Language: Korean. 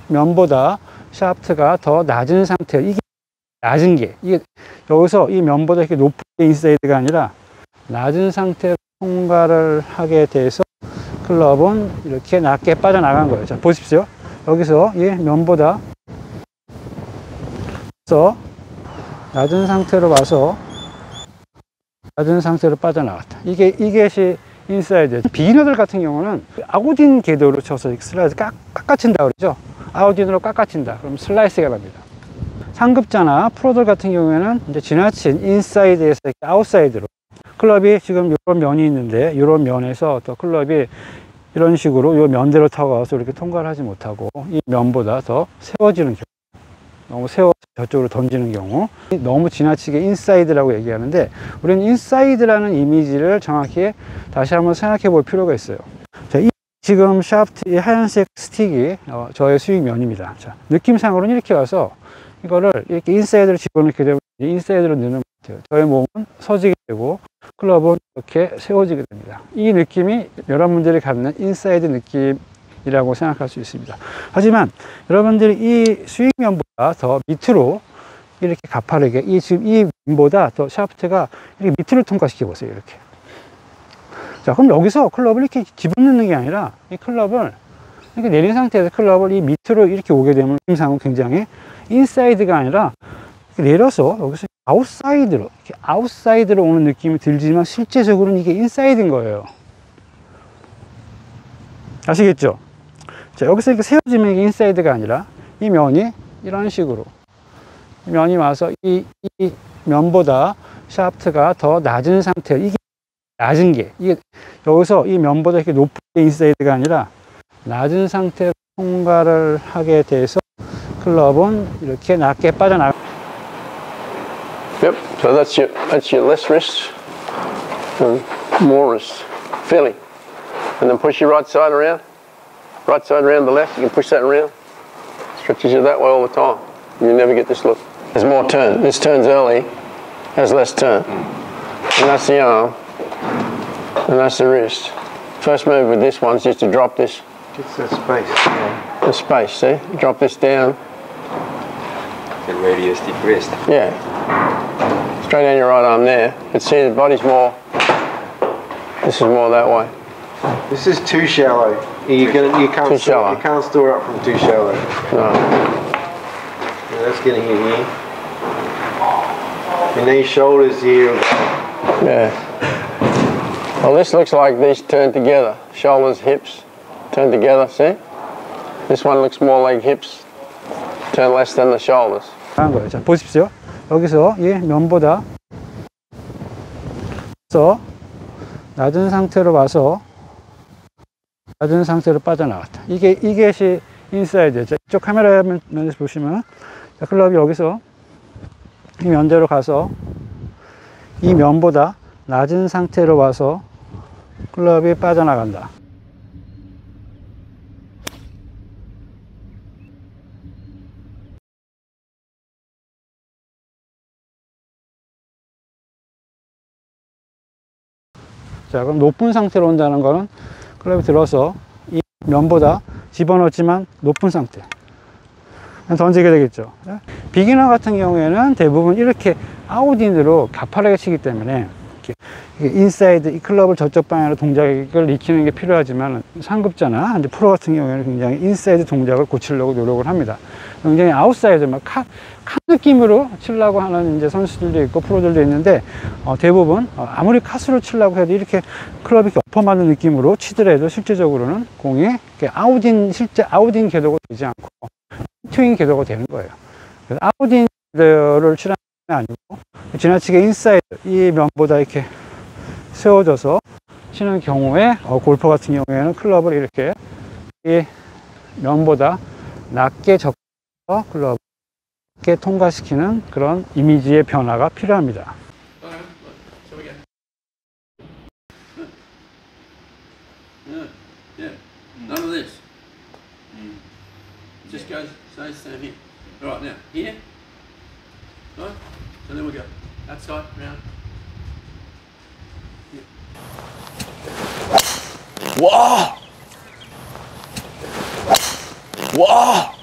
면보다 샤프트가 더 낮은 상태, 이게 낮은 게, 이게 여기서 이 면보다 이렇게 높은 게 인사이드가 아니라 낮은 상태로 통과를 하게 돼서 클럽은 이렇게 낮게 빠져나간 거예요. 자, 보십시오. 여기서 이 면보다 낮은 상태로 와서 낮은 상태로 빠져나갔다. 이것이 인사이드. 비기너들 같은 경우는 아웃인 궤도로 쳐서 슬라이스 깎아친다 그러죠. 아웃인으로 깎아친다. 그럼 슬라이스가 납니다. 상급자나 프로들 같은 경우에는 이제 지나친 인사이드에서 아웃사이드로, 클럽이 지금 이런 면이 있는데 이런 면에서 또 클럽이 이런 식으로 이 면대로 타고 와서 이렇게 통과를 하지 못하고 이 면보다 더 세워지는 경우, 너무 세워서 저쪽으로 던지는 경우, 너무 지나치게 인사이드라고 얘기하는데, 우리는 인사이드라는 이미지를 정확히 다시 한번 생각해 볼 필요가 있어요. 자, 지금 샤프트, 이 하얀색 스틱이 저의 스윙 면입니다. 자, 느낌상으로는 이렇게 와서 이거를 이렇게 인사이드로 집어넣게 되면 인사이드로 넣는 것 같아요. 저의 몸은 서지게 되고 클럽은 이렇게 세워지게 됩니다. 이 느낌이 여러분들이 갖는 인사이드 느낌이라고 생각할 수 있습니다. 하지만 여러분들이 이 스윙면보다 더 밑으로 이렇게 가파르게, 지금 이 면보다 더 샤프트가 이렇게 밑으로 통과시켜 보세요. 이렇게. 자, 그럼 여기서 클럽을 이렇게 집어넣는 게 아니라 이 클럽을 이렇게 내린 상태에서 클럽을 이 밑으로 이렇게 오게 되면 느낌상은 굉장히 인사이드가 아니라 내려서 여기서 아웃사이드로 오는 느낌이 들지만 실제적으로는 이게 인사이드인 거예요. 아시겠죠? 자, 여기서 이렇게 세워지면 이게 인사이드가 아니라 이 면이 이런 식으로 면이 와서 이 면보다 샤프트가 더 낮은 상태, 이게 낮은 게, 이게 여기서 이 면보다 이렇게 높은 게 인사이드가 아니라 낮은 상태로 통과를 하게 돼서 클럽은 이렇게 낮게 빠져나가. Yep. So that's your left wrist and more wrist feeling, and then push your right side around the left. You can push that around. Stretches you that way all the time. You never get this look. There's more turn. This turns early, has less turn, and that's the arm, and that's the wrist. First move with this one is just to drop this. Just that space. Yeah. The space. See? Drop this down. The radius deep wrist. Yeah. Straight down your right arm there. But see, the body's more. This is more that way. This is too shallow. You can't store up from too shallow. No. Yeah, that's getting in here. And these shoulders here. Yeah. Well, this looks like these turn together. Shoulders, hips, turn together. See? This one looks more like hips turn less than the shoulders. 한 거예요. 자, 보십시오. 여기서 이 면보다 낮은 상태로 와서 낮은 상태로 빠져나갔다. 이것이 인사이드. 자, 이쪽 카메라 면에서 보시면, 자, 클럽이 여기서 이 면대로 가서 이 면보다 낮은 상태로 와서 클럽이 빠져나간다. 자, 그럼 높은 상태로 온다는 거는 클럽이 들어서 이 면보다 집어넣었지만 높은 상태 던지게 되겠죠. 비기너 같은 경우에는 대부분 이렇게 아웃인으로 가파르게 치기 때문에 이렇게 인사이드, 이 클럽을 저쪽 방향으로 동작을 익히는 게 필요하지만, 상급자나 이제 프로 같은 경우에는 굉장히 인사이드 동작을 고치려고 노력을 합니다. 굉장히 아웃사이드, 막 카 느낌으로 치려고 하는 이제 선수들도 있고 프로들도 있는데, 대부분 아무리 카스로 치려고 해도 이렇게 클럽이 이렇게 엎어맞는 느낌으로 치더라도 실제적으로는 공이 이렇게 실제 아웃인 궤도가 되지 않고 트윈 궤도가 되는 거예요. 그래서 아웃인을 치라는 게 아니고 지나치게 인사이드, 이 면보다 이렇게 세워져서 치는 경우에 골퍼 같은 경우에는 클럽을 이렇게 이 면보다 낮게 접어서 클럽을 낮게 통과시키는 그런 이미지의 변화가 필요합니다. None of this. Just goes, stand here. All right, now here. Right. So then we go outside, round. Yeah. Wow! Wow!